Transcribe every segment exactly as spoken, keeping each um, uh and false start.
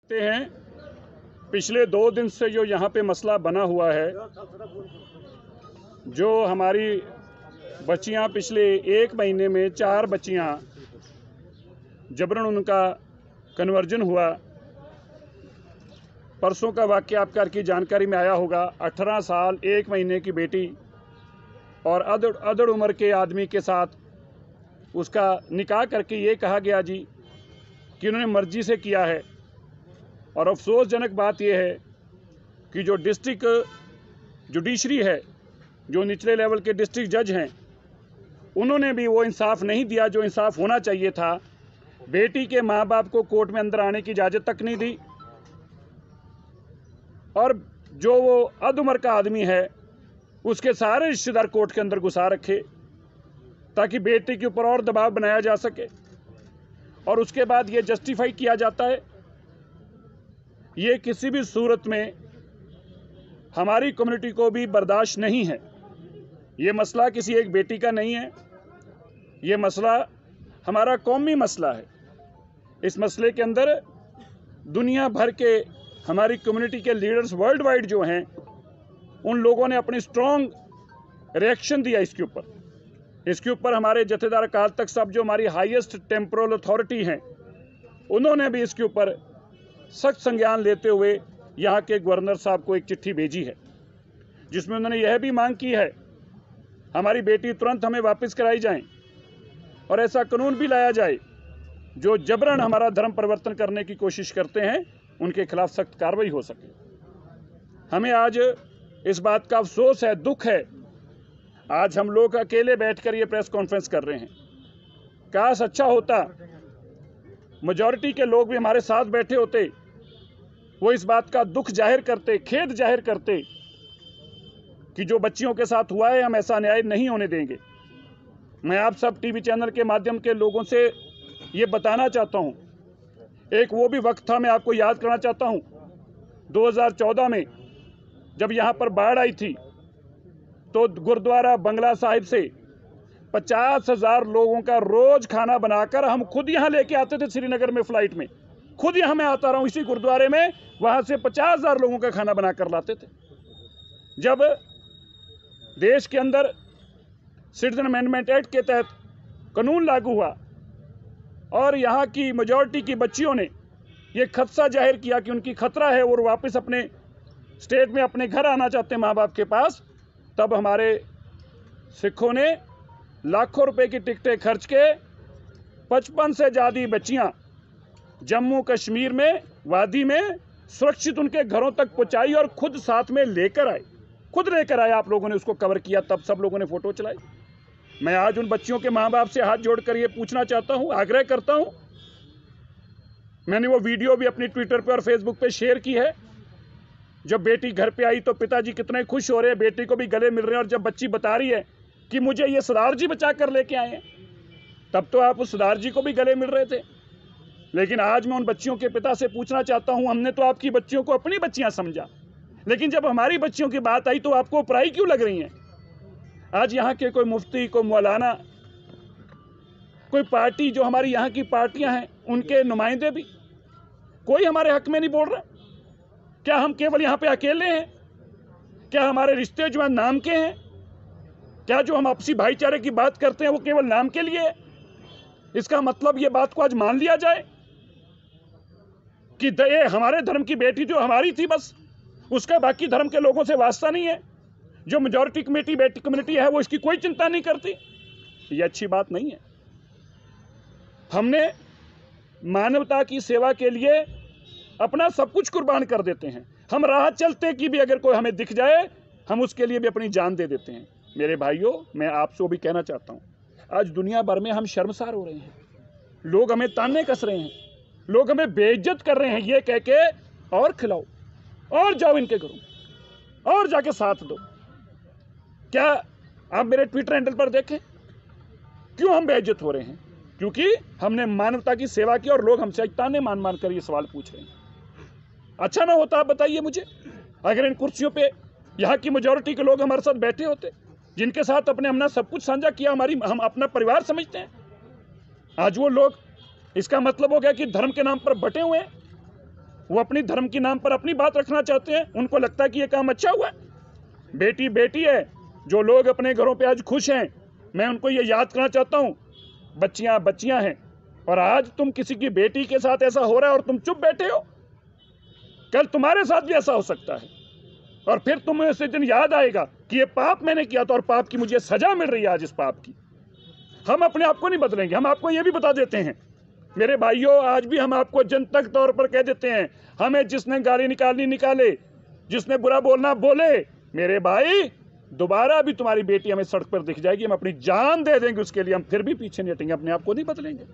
हैं पिछले दो दिन से जो यहाँ पे मसला बना हुआ है, जो हमारी बच्चियाँ पिछले एक महीने में चार बच्चियाँ जबरन उनका कन्वर्जन हुआ। परसों का वाक़या आपका की जानकारी में आया होगा। अठारह साल एक महीने की बेटी और अदड़ अदड़ उम्र के आदमी के साथ उसका निकाह करके ये कहा गया जी कि उन्होंने मर्जी से किया है। और अफसोसजनक बात यह है कि जो डिस्ट्रिक्ट जुडिशरी है, जो निचले लेवल के डिस्ट्रिक्ट जज हैं, उन्होंने भी वो इंसाफ नहीं दिया जो इंसाफ होना चाहिए था। बेटी के माँ बाप को कोर्ट में अंदर आने की इजाज़त तक नहीं दी और जो वो अद उम्र का आदमी है उसके सारे रिश्तेदार कोर्ट के अंदर घुसा रखे ताकि बेटी के ऊपर और दबाव बनाया जा सके। और उसके बाद ये जस्टिफाई किया जाता है। ये किसी भी सूरत में हमारी कम्युनिटी को भी बर्दाश्त नहीं है। ये मसला किसी एक बेटी का नहीं है, ये मसला हमारा कौमी मसला है। इस मसले के अंदर दुनिया भर के हमारी कम्युनिटी के लीडर्स वर्ल्ड वाइड जो हैं, उन लोगों ने अपनी स्ट्रॉन्ग रिएक्शन दिया इसके ऊपर। इसके ऊपर हमारे जथेदार अकाल तख्त साहब जो हमारी हाईएस्ट टेम्पोरल अथॉरिटी हैं, उन्होंने भी इसके ऊपर सख्त संज्ञान लेते हुए यहाँ के गवर्नर साहब को एक चिट्ठी भेजी है, जिसमें उन्होंने यह भी मांग की है हमारी बेटी तुरंत हमें वापस कराई जाए और ऐसा कानून भी लाया जाए जो जबरन हमारा धर्म परिवर्तन करने की कोशिश करते हैं, उनके खिलाफ सख्त कार्रवाई हो सके। हमें आज इस बात का अफसोस है, दुख है, आज हम लोग अकेले बैठकर ये प्रेस कॉन्फ्रेंस कर रहे हैं। काश अच्छा होता मेजॉरिटी के लोग भी हमारे साथ बैठे होते, वो इस बात का दुख जाहिर करते, खेद जाहिर करते कि जो बच्चियों के साथ हुआ है हम ऐसा अन्याय नहीं होने देंगे। मैं आप सब टीवी चैनल के माध्यम के लोगों से ये बताना चाहता हूँ, एक वो भी वक्त था, मैं आपको याद करना चाहता हूँ, दो हज़ार चौदह में जब यहाँ पर बाढ़ आई थी तो गुरुद्वारा बंगला साहिब से पचास हजार लोगों का रोज खाना बनाकर हम खुद यहाँ लेके आते थे। श्रीनगर में फ्लाइट में खुद यहाँ मैं आता रहा हूँ, इसी गुरुद्वारे में, वहाँ से पचास हजार लोगों का खाना बनाकर लाते थे। जब देश के अंदर सिटीजन अमेंडमेंट एक्ट के तहत कानून लागू हुआ और यहाँ की मेजॉरिटी की बच्चियों ने ये खदशा जाहिर किया कि उनकी खतरा है और वापस अपने स्टेट में अपने घर आना चाहते हैं माँ बाप के पास, तब हमारे सिखों ने लाखों रुपए की टिकटें खर्च के पचपन से ज़्यादा बच्चियां जम्मू कश्मीर में वादी में सुरक्षित उनके घरों तक पहुंचाई और खुद साथ में लेकर आए, खुद लेकर आए। आप लोगों ने उसको कवर किया, तब सब लोगों ने फोटो चलाई। मैं आज उन बच्चियों के माँ बाप से हाथ जोड़कर ये पूछना चाहता हूँ, आग्रह करता हूँ, मैंने वो वीडियो भी अपनी ट्विटर पे और फेसबुक पे शेयर की है। जब बेटी घर पे आई तो पिताजी कितने खुश हो रहे हैं, बेटी को भी गले मिल रहे हैं, और जब बच्ची बता रही है कि मुझे ये सरदार जी बचा कर लेके आए हैं, तब तो आप उस सरदार जी को भी गले मिल रहे थे। लेकिन आज मैं उन बच्चियों के पिता से पूछना चाहता हूं, हमने तो आपकी बच्चियों को अपनी बच्चियां समझा, लेकिन जब हमारी बच्चियों की बात आई तो आपको पराई क्यों लग रही हैं? आज यहाँ के कोई मुफ्ती, कोई मौलाना, कोई पार्टी, जो हमारी यहाँ की पार्टियां हैं, उनके नुमाइंदे भी कोई हमारे हक में नहीं बोल रहा। क्या हम केवल यहाँ पे अकेले हैं? क्या हमारे रिश्ते जो है नाम के हैं? क्या जो हम आपसी भाईचारे की बात करते हैं वो केवल नाम के लिए है? इसका मतलब ये बात को आज मान लिया जाए कि ये हमारे धर्म की बेटी जो हमारी थी, बस उसका बाकी धर्म के लोगों से वास्ता नहीं है, जो मेजॉरिटी कमेटी बेटी कम्युनिटी है वो इसकी कोई चिंता नहीं करती। ये अच्छी बात नहीं है। हमने मानवता की सेवा के लिए अपना सब कुछ कुर्बान कर देते हैं। हम राह चलते की भी अगर कोई हमें दिख जाए, हम उसके लिए भी अपनी जान दे देते हैं। मेरे भाइयों, मैं आपसे भी कहना चाहता हूँ, आज दुनिया भर में हम शर्मसार हो रहे हैं, लोग हमें ताने कस रहे हैं, लोग हमें बेइज्जत कर रहे हैं, ये कह के और खिलाओ और जाओ इनके घरों और जाके साथ दो। क्या आप मेरे ट्विटर हैंडल पर देखें क्यों हम बेइज्जत हो रहे हैं? क्योंकि हमने मानवता की सेवा की और लोग हमसे ताने मान मान कर ये सवाल पूछ रहे हैं। अच्छा ना होता, आप बताइए मुझे, अगर इन कुर्सियों पे यहाँ की मेजॉरिटी के लोग हमारे साथ बैठे होते, जिनके साथ अपने हमने सब कुछ साझा किया, हमारी हम अपना परिवार समझते हैं, आज वो लोग, इसका मतलब हो गया कि धर्म के नाम पर बटे हुए हैं। वो अपनी धर्म के नाम पर अपनी बात रखना चाहते हैं, उनको लगता है कि ये काम अच्छा हुआ है। बेटी बेटी है। जो लोग अपने घरों पे आज खुश हैं, मैं उनको ये याद करना चाहता हूँ, बच्चियां बच्चियां हैं, और आज तुम किसी की बेटी के साथ ऐसा हो रहा है और तुम चुप बैठे हो। कल तुम्हारे साथ भी ऐसा हो सकता है, और फिर तुम्हें उस दिन याद आएगा कि ये पाप मैंने किया था और पाप की मुझे सजा मिल रही है आज इस पाप की। हम अपने आप को नहीं बदलेंगे। हम आपको ये भी बता देते हैं मेरे भाइयों, आज भी हम आपको जनतक तौर पर कह देते हैं, हमें जिसने गाली निकालनी निकाले, जिसने बुरा बोलना बोले। मेरे भाई, दोबारा भी तुम्हारी बेटी हमें सड़क पर दिख जाएगी, हम अपनी जान दे देंगे उसके लिए, हम फिर भी पीछे नहीं हटेंगे, अपने आप को नहीं बदलेंगे।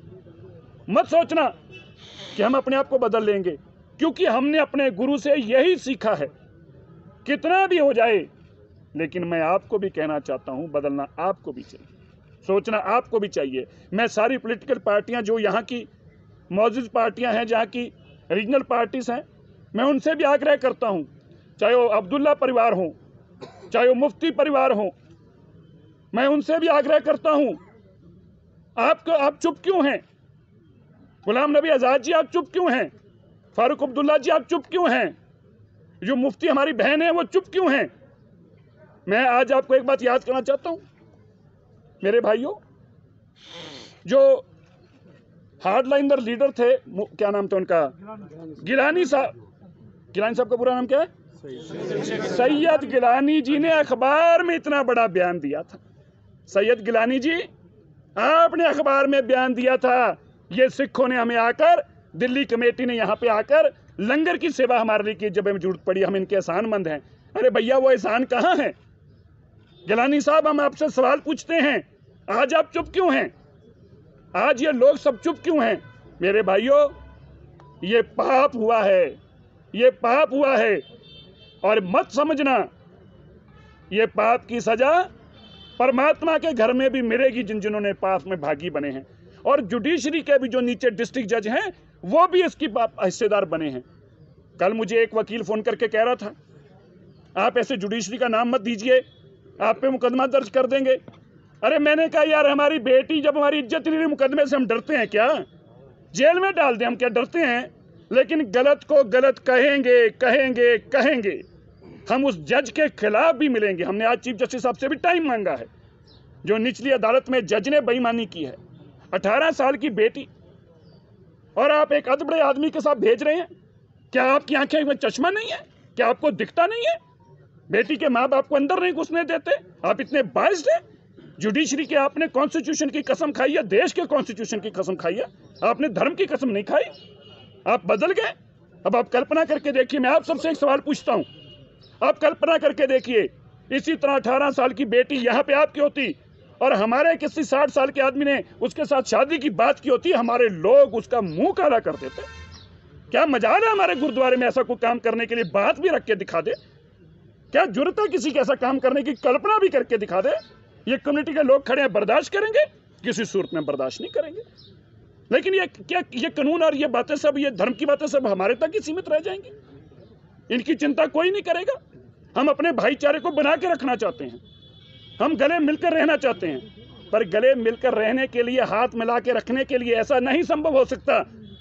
मत सोचना कि हम अपने आप को बदल लेंगे, क्योंकि हमने अपने गुरु से यही सीखा है। कितना भी हो जाए, लेकिन मैं आपको भी कहना चाहता हूं, बदलना आपको भी चाहिए, सोचना आपको भी चाहिए। मैं सारी पॉलिटिकल पार्टियां जो यहाँ की मौजूद पार्टियां हैं, जहाँ की रीजनल पार्टीज हैं, मैं उनसे भी आग्रह करता हूं, चाहे वो अब्दुल्ला परिवार हो, चाहे वो मुफ्ती परिवार हो, मैं उनसे भी आग्रह करता हूं, आपको आप चुप क्यों हैं? गुलाम नबी आज़ाद जी आप चुप क्यों हैं? फारूक अब्दुल्ला जी आप चुप क्यों हैं? जो मुफ्ती हमारी बहन है वो चुप क्यों हैं? मैं आज आपको एक बात याद करना चाहता हूं मेरे भाइयों, जो हार्डलाइनर लीडर थे, क्या नाम था उनका, गिलानी साहब, गिलानी साहब का पूरा नाम क्या है, सैयद गिलानी जी ने अखबार में इतना बड़ा बयान दिया था। सैयद गिलानी जी, आपने अखबार में बयान दिया था, ये सिखों ने हमें आकर, दिल्ली कमेटी ने यहाँ पे आकर लंगर की सेवा हमारे लिए की, जब हमें जरूरत पड़ी हम इनके एहसानमंद हैं। अरे भैया, वो एहसान कहाँ है? गिलानी साहब, हम आपसे सवाल पूछते हैं, आज आप चुप क्यों हैं? आज ये लोग सब चुप क्यों हैं? मेरे भाइयों, ये पाप हुआ है, ये पाप हुआ है, और मत समझना ये पाप की सजा परमात्मा के घर में भी मिलेगी, जिन जिन्होंने पाप में भागी बने हैं। और जुडिशरी के भी जो नीचे डिस्ट्रिक्ट जज हैं, वो भी इसकी हिस्सेदार बने हैं। कल मुझे एक वकील फोन करके कह रहा था, आप ऐसे जुडिशरी का नाम मत दीजिए, आप पे मुकदमा दर्ज कर देंगे। अरे मैंने कहा, यार हमारी बेटी जब हमारी इज्जत ले रही, मुकदमे से हम डरते हैं क्या? जेल में डाल दें, हम क्या डरते हैं? लेकिन गलत को गलत कहेंगे कहेंगे कहेंगे। हम उस जज के खिलाफ भी मिलेंगे। हमने आज चीफ जस्टिस साहब से भी टाइम मांगा है। जो निचली अदालत में जज ने बेईमानी की है, अठारह साल की बेटी, और आप एक अधबड़े आदमी के साथ भेज रहे हैं। क्या आपकी आंखें में चश्मा नहीं है? क्या आपको दिखता नहीं है? बेटी के माँ बाप को अंदर नहीं घुसने देते? आप इतने बाइज्ड हैं? जुडिशरी के आपने कॉन्स्टिट्यूशन की कसम खाई है, देश के कॉन्स्टिट्यूशन की कसम खाई है, आपने धर्म की कसम नहीं खाई। आप बदल गए। अब आप कल्पना करके देखिए, मैं आप सबसे एक सवाल पूछता हूं, आप कल्पना करके देखिए, इसी तरह अठारह साल की बेटी यहाँ पे आपकी होती और हमारे किसी साठ साल के आदमी ने उसके साथ शादी की बात की होती, हमारे लोग उसका मुंह काला कर देते। क्या मजाल है हमारे गुरुद्वारे में ऐसा कोई काम करने के लिए? बात भी रख के दिखा दे। क्या जुर्रत है किसी के ऐसा काम करने की? कल्पना भी करके दिखा दे। ये कम्युनिटी के लोग खड़े हैं, बर्दाश्त करेंगे? किसी सूरत में बर्दाश्त नहीं करेंगे। लेकिन ये क्या, ये कानून और ये बातें सब, ये धर्म की बातें सब हमारे तक ही सीमित रह जाएंगी? इनकी चिंता कोई नहीं करेगा। हम अपने भाईचारे को बना के रखना चाहते हैं, हम गले मिलकर रहना चाहते हैं, पर गले मिलकर रहने के लिए, हाथ मिला के रखने के लिए ऐसा नहीं संभव हो सकता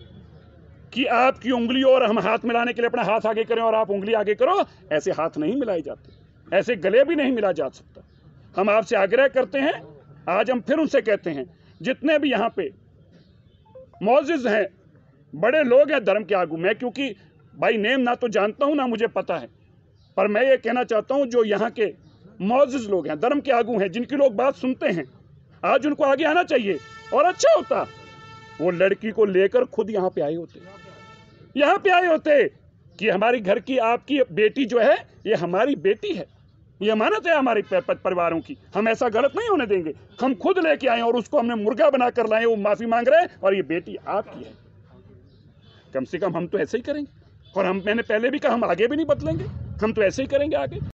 कि आपकी उंगली और हम हाथ मिलाने के लिए अपना हाथ आगे करें और आप उंगली आगे करो। ऐसे हाथ नहीं मिलाए जाते, ऐसे गले भी नहीं मिला जा सकता। हम आपसे आग्रह करते हैं, आज हम फिर उनसे कहते हैं, जितने भी यहाँ पे मौजूद हैं, बड़े लोग हैं धर्म के आगू, मैं क्योंकि भाई नेम ना तो जानता हूँ ना मुझे पता है, पर मैं ये कहना चाहता हूँ, जो यहाँ के मौजूद लोग हैं, धर्म के आगू हैं, जिनकी लोग बात सुनते हैं, आज उनको आगे आना चाहिए। और अच्छा होता वो लड़की को लेकर खुद यहाँ पे आए होते, यहाँ पे आए होते कि हमारी घर की, आपकी बेटी जो है, ये हमारी बेटी है, ये अमानत है हमारे परिवारों की, हम ऐसा गलत नहीं होने देंगे। हम खुद लेके आए और उसको हमने मुर्गा बनाकर लाए, वो माफी मांग रहे हैं और ये बेटी आपकी है। कम से कम हम तो ऐसे ही करेंगे। और हम, मैंने पहले भी कहा, हम आगे भी नहीं बदलेंगे, हम तो ऐसे ही करेंगे आगे।